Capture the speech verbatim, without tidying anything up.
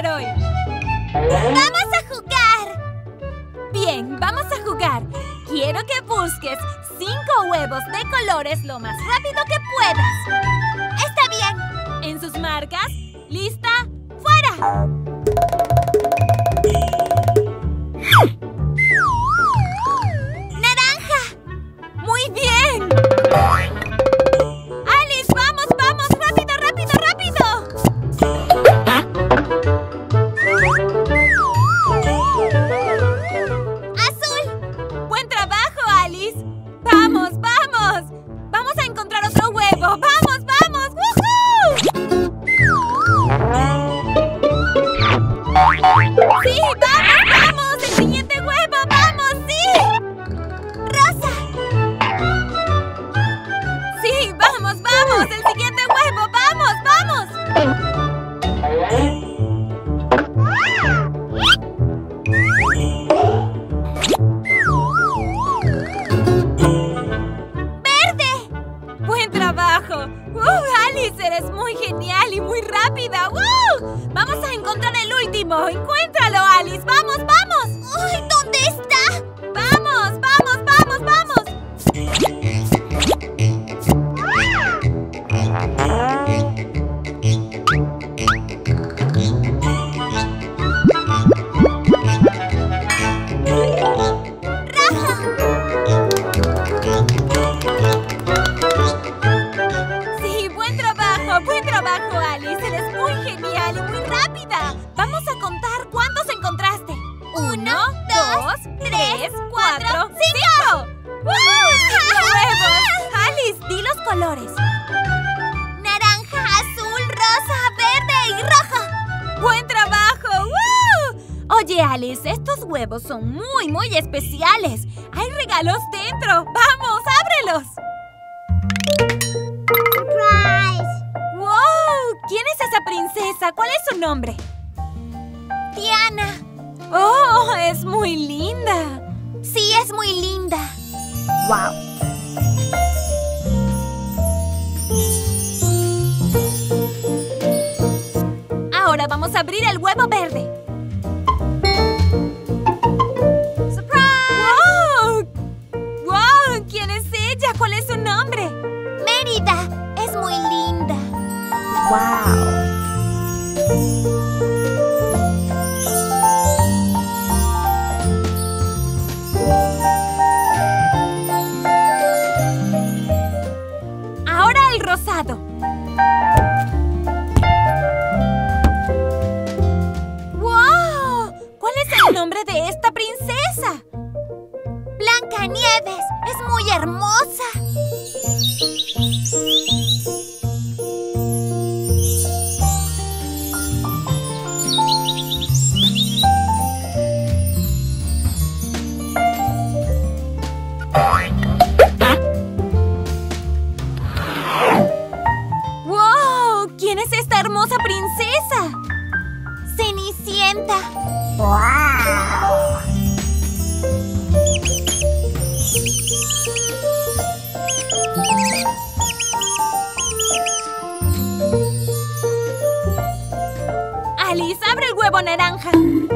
jugar hoy? ¡Vamos a jugar! Bien, vamos a jugar. Quiero que busques cinco huevos de colores lo más rápido que puedas. Está bien. En sus marcas, lista, fuera. ¡Naranja! ¡Muy bien! ¡Alice, vamos, vamos! ¡Rápido, rápido, rápido! ¡Azul! ¡Buen trabajo, Alice! ¡Vamos, vamos! ¡Vamos a encontrar otro huevo! ¡Vamos, vamos! ¡Woohoo! ¡Sí, vamos, vamos! ¡El siguiente huevo! ¡Vamos, sí! ¡Rosa! ¡Sí, vamos, vamos! ¡El siguiente huevo! ¡Vamos, vamos! ¡Buen trabajo! ¡Uh, Alice! ¡Eres muy genial y muy rápida! ¡Uh! ¡Vamos a encontrar el último! ¡Encuéntralo, Alice! ¡Vamos, vamos! ¡Uy! ¿Dónde está? ¡Vamos, vamos, vamos, vamos! Sí, buen trabajo, buen trabajo, Alice. Eres muy genial y muy rápida. Vamos a contar cuántos encontraste. Uno, dos, tres, cuatro, cinco. ¡Wow! ¡Cinco huevos! Alice, di los colores. Naranja, azul, rosa, verde y rojo. ¡Buen trabajo! ¡Woo! Oye, Alice, estos huevos son muy, muy especiales. ¡Hay regalos dentro! ¡Vamos, ábrelos! ¡Surprise! ¡Wow! ¿Quién es esa princesa? ¿Cuál es su nombre? Diana. ¡Oh! ¡Es muy linda! Sí, es muy linda. ¡Wow! Ahora vamos a abrir el huevo verde. ¡Wow! ¡Wow! ¿Quién es ella? ¿Cuál es su nombre? Mérida. Es muy linda. ¡Wow! Ahora el rosado. ¡Wow! ¿Cuál es el nombre de esta princesa? Blancanieves. Es muy hermosa. ¡Wow! ¿Quién es esta hermosa princesa? Cenicienta. Alice, abre el huevo naranja.